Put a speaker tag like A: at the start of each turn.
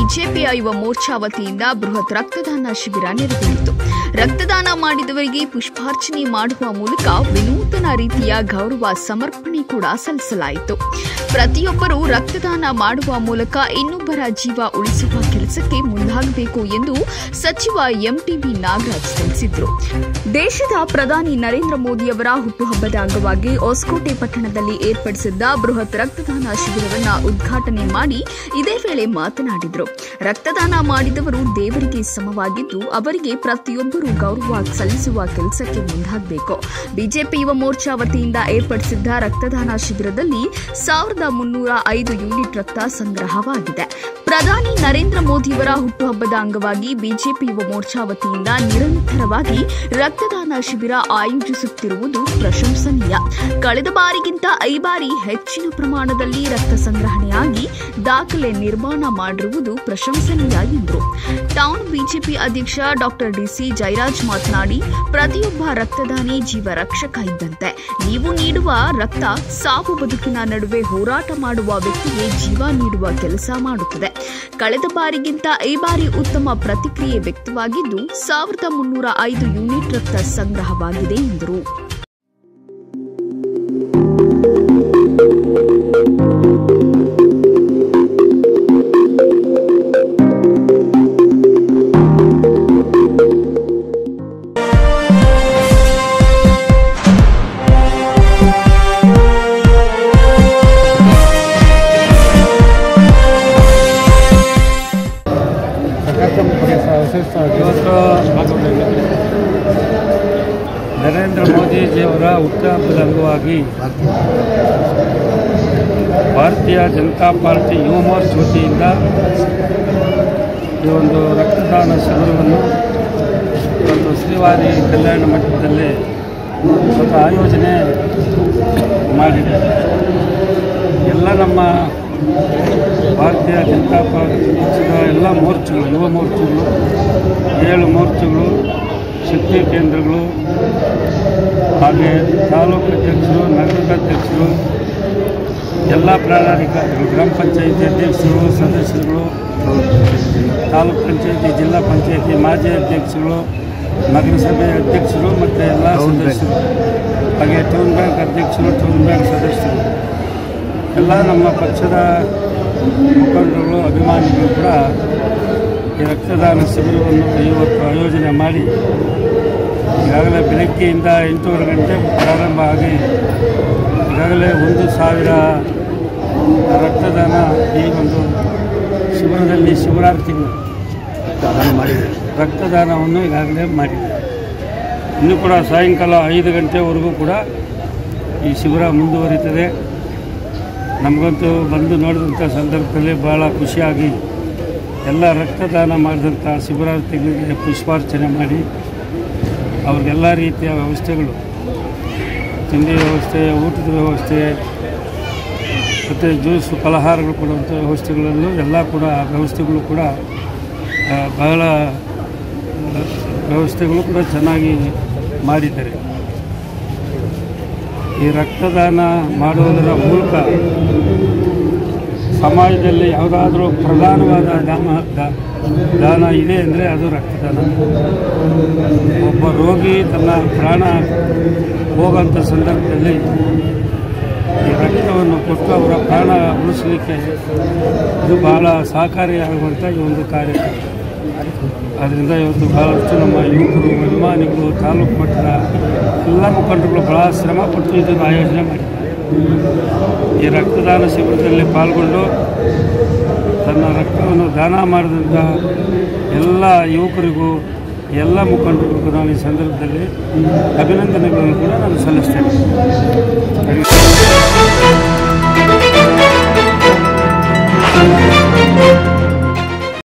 A: ಬಿಜೆಪಿಯ ಯುವ ಮೋರ್ಚಾ ವತಿಯಿಂದ ಬೃಹತ್ ರಕ್ತದಾನ ಶಿಬಿರ ನೆರವೇರಿತು. ರಕ್ತದಾನ ಮಾಡಿದವರಿಗೆ ಪುಷ್ಪಾರ್ಚನೆ ಮಾಡುವ ಮೂಲಕ ವಿನೂತನ ರೀತಿಯ ಗೌರವ ಸಮರ್ಪಣೆ ಕೂಡ ಸಲ್ಲಿಸಲಾಯಿತು. ಪ್ರತಿಯೊಬ್ಬರೂ ರಕ್ತದಾನ ಮಾಡುವ ಮೂಲಕ ಇನ್ನೊಬ್ಬರ ಜೀವ ಉಳಿಸುವ ಕೆಲಸಕ್ಕೆ ಮುಂದಾಗಬೇಕು ಎಂದು ಸಚಿವ ಎಂಟಿಬಿ ನಾಗರಾಜ್ ತಿಳಿಸಿದರು. ದೇಶದ ಪ್ರಧಾನಿ ನರೇಂದ್ರ ಮೋದಿಯವರ ಹುಟ್ಟುಹಬ್ಬದ ಅಂಗವಾಗಿ ಹೊಸಕೋಟೆ ಪಟ್ಟಣದಲ್ಲಿ ಏರ್ಪಡಿಸಿದ್ದ ಬೃಹತ್ ರಕ್ತದಾನ ಶಿಬಿರವನ್ನು ಉದ್ಘಾಟನೆ ಮಾಡಿ ಇದೇ ವೇಳೆ ಮಾತನಾಡಿದರು. ರಕ್ತದಾನ ಮಾಡಿದವರು ದೇವರಿಗೆ ಸಮವಾಗಿದ್ದು ಅವರಿಗೆ ಪ್ರತಿಯೊಬ್ಬರು ಗೌರವ ಸಲ್ಲಿಸುವ ಕೆಲಸಕ್ಕೆ ಮುಂದಾಗಬೇಕು. ಬಿಜೆಪಿ ಯುವ ಮೋರ್ಚಾ ವತಿಯಿಂದ ಏರ್ಪಡಿಸಿದ್ದ ರಕ್ತದಾನ ಶಿಬಿರದಲ್ಲಿ 1305 ಯೂನಿಟ್ ರಕ್ತ ಸಂಗ್ರಹವಾಗಿದೆ. ಪ್ರಧಾನಿ ನರೇಂದ್ರ ಮೋದಿಯವರ ಹುಟ್ಟುಹಬ್ಬದ ಅಂಗವಾಗಿ ಬಿಜೆಪಿ ಯುವ ಮೋರ್ಚಾ ವತಿಯಿಂದ ನಿರಂತರವಾಗಿ ರಕ್ತದಾನ ಶಿಬಿರ ಆಯೋಜಿಸುತ್ತಿರುವುದು ಪ್ರಶಂಸನೀಯ. ಕಳೆದ ಬಾರಿಗಿಂತ 5 ಬಾರಿ ಹೆಚ್ಚಿನ ಪ್ರಮಾಣದಲ್ಲಿ ರಕ್ತ ಸಂಗ್ರಹಣೆಯಾಗಿ ದಾಖಲೆ ನಿರ್ಮಾಣ ಮಾಡಿರುವುದು ಪ್ರಶಂಸನೀಯ ಎಂದರು. ಟೌನ್ ಬಿಜೆಪಿ ಅಧ್ಯಕ್ಷ ಡಾಕ್ಟರ್ ಡಿಸಿ ಜಯರಾಜ್ ಮಾತನಾಡಿ, ಪ್ರತಿಯೊಬ್ಬ ರಕ್ತದಾನಿ ಜೀವ ರಕ್ಷಕ ಇದ್ದಂತೆ. ನೀವು ನೀಡುವ ರಕ್ತ ಸಾವು ಬದುಕಿನ ನಡುವೆ ಹೋರಾಟ ಮಾಡುವ ವ್ಯಕ್ತಿಗೆ ಜೀವ ನೀಡುವ ಕೆಲಸ ಮಾಡುತ್ತದೆ. ಕಳೆದ ಬಾರಿಗಿಂತ 5 ಬಾರಿ ಉತ್ತಮ ಪ್ರತಿಕ್ರಿಯೆ ವ್ಯಕ್ತವಾಗಿದ್ದು 1305 ಯೂನಿಟ್ ರಕ್ತ ಸಂಗ್ರಹವಾಗಿದೆ ಎಂದರು.
B: ನರೇಂದ್ರ ಮೋದಿಜಿಯವರ ಹುಟ್ಟುಹಬ್ಬದ ಅಂಗವಾಗಿ ಭಾರತೀಯ ಜನತಾ ಪಾರ್ಟಿ ಯುವ ಮೋರ್ಚಾ ವತಿಯಿಂದ ಈ ಒಂದು ರಕ್ತದಾನ ಶಿಬಿರವನ್ನು ಒಂದು ಶ್ರೀವಾರಿ ಕಲ್ಯಾಣ ಮಠದಲ್ಲಿ ಆಯೋಜನೆ ಮಾಡಿದೆ. ಎಲ್ಲ ನಮ್ಮ ಭಾರತೀಯ ಜನತಾ ಪಾರ್ಟಿ ಪಕ್ಷದ ಎಲ್ಲ ಮೋರ್ಚಾಗಳು, ಯುವ ಮೋರ್ಚಾಗಳು, 7 ಮೋರ್ಚಾಗಳು, ಶಕ್ತಿ ಕೇಂದ್ರಗಳು, ಹಾಗೆ ತಾಲೂಕು ಅಧ್ಯಕ್ಷರು, ನಗರದ ಅಧ್ಯಕ್ಷರು, ಎಲ್ಲ ಪ್ರಾಣಾಧಿಕಾರಿಗಳು, ಗ್ರಾಮ ಪಂಚಾಯಿತಿ ಅಧ್ಯಕ್ಷರು, ಸದಸ್ಯರುಗಳು, ತಾಲೂಕು ಪಂಚಾಯಿತಿ, ಜಿಲ್ಲಾ ಪಂಚಾಯಿತಿ ಮಾಜಿ ಅಧ್ಯಕ್ಷರು, ನಗರಸಭೆ ಅಧ್ಯಕ್ಷರು ಮತ್ತು ಎಲ್ಲ ಸದಸ್ಯರು, ಹಾಗೆ ಟೌನ್ ಬ್ಯಾಂಕ್ ಅಧ್ಯಕ್ಷರು, ಟೌನ್ ಬ್ಯಾಂಕ್ ಸದಸ್ಯರು, ಎಲ್ಲ ನಮ್ಮ ಪಕ್ಷದ ಮುಖಂಡರುಗಳು, ಅಭಿಮಾನಿಗಳು ಕೂಡ ಈ ರಕ್ತದಾನ ಶಿಬಿರವನ್ನು ಇವತ್ತು ಆಯೋಜನೆ ಮಾಡಿ ಈಗಾಗಲೇ ಬೆಳಗ್ಗೆಯಿಂದ 8:30 ಗಂಟೆ ಪ್ರಾರಂಭ ಆಗಿ ಈಗಾಗಲೇ 1,000 ರಕ್ತದಾನ ಈ ಒಂದು ಶಿಬಿರದಲ್ಲಿ ಶಿವರಾತ್ರಿಗಳು ರಕ್ತದಾನವನ್ನು ಈಗಾಗಲೇ ಮಾಡಿದೆ. ಇನ್ನೂ ಕೂಡ ಸಾಯಂಕಾಲ 5 ಗಂಟೆವರೆಗೂ ಕೂಡ ಈ ಶಿಬಿರ ಮುಂದುವರಿತದೆ. ನಮಗಂತೂ ಬಂದು ನೋಡಿದಂಥ ಸಂದರ್ಭದಲ್ಲಿ ಭಾಳ ಖುಷಿಯಾಗಿ ಎಲ್ಲ ರಕ್ತದಾನ ಮಾಡಿದಂಥ ಶಿಬಿರಾರ್ಥಿಗಳಿಗೆ ಪುಷ್ಪಾರ್ಚನೆ ಮಾಡಿ ಅವ್ರಿಗೆಲ್ಲ ರೀತಿಯ ವ್ಯವಸ್ಥೆಗಳು, ತಿಂಡಿ ವ್ಯವಸ್ಥೆ, ಊಟದ ವ್ಯವಸ್ಥೆ ಮತ್ತು ಜ್ಯೂಸು ಫಲಹಾರಗಳು ಕೊಡುವಂಥ ವ್ಯವಸ್ಥೆಗಳಲ್ಲೂ ಎಲ್ಲ ಕೂಡ ವ್ಯವಸ್ಥೆಗಳು ಕೂಡ ಬಹಳ ವ್ಯವಸ್ಥೆಗಳು ಕೂಡ ಚೆನ್ನಾಗಿ ಮಾಡಿದ್ದಾರೆ. ಈ ರಕ್ತದಾನ ಮಾಡುವುದರ ಮೂಲಕ ಸಮಾಜದಲ್ಲಿ ಯಾವುದಾದ್ರೂ ಪ್ರಧಾನವಾದ ದಾನ ಇದೆ ಅಂದರೆ ಅದು ರಕ್ತದಾನ. ಒಬ್ಬ ರೋಗಿ ತನ್ನ ಪ್ರಾಣ ಹೋಗೋಂಥ ಸಂದರ್ಭದಲ್ಲಿ ಈ ರಕ್ತವನ್ನು ಕೊಟ್ಟು ಅವರ ಪ್ರಾಣ ಉಳಿಸಲಿಕ್ಕೆ ಇದು ಬಹಳ ಸಹಕಾರಿಯಾಗುವಂಥ ಈ ಒಂದು ಕಾರ್ಯಕ್ರಮ. ಆದ್ದರಿಂದ ಇವತ್ತು ಭಾಳಷ್ಟು ನಮ್ಮ ಯುವಕರು, ಅಭಿಮಾನಿಗಳು, ತಾಲೂಕು ಮಟ್ಟದ ಎಲ್ಲ ಮುಖಂಡರುಗಳು ಭಾಳ ಶ್ರಮಪಟ್ಟು ಇದನ್ನು ಆಯೋಜನೆ ಮಾಡಿದ್ದಾರೆ. ಈ ರಕ್ತದಾನ ಶಿಬಿರದಲ್ಲಿ ಪಾಲ್ಗೊಂಡು ತನ್ನ ರಕ್ತವನ್ನು ದಾನ ಮಾಡಿದಂಥ ಎಲ್ಲ ಯುವಕರಿಗೂ, ಎಲ್ಲ ಮುಖಂಡರಿಗೂ ನಾನು ಈ ಸಂದರ್ಭದಲ್ಲಿ ಅಭಿನಂದನೆಗಳನ್ನು ಕೂಡ ನಾನು ಸಲ್ಲಿಸ್ತೇನೆ.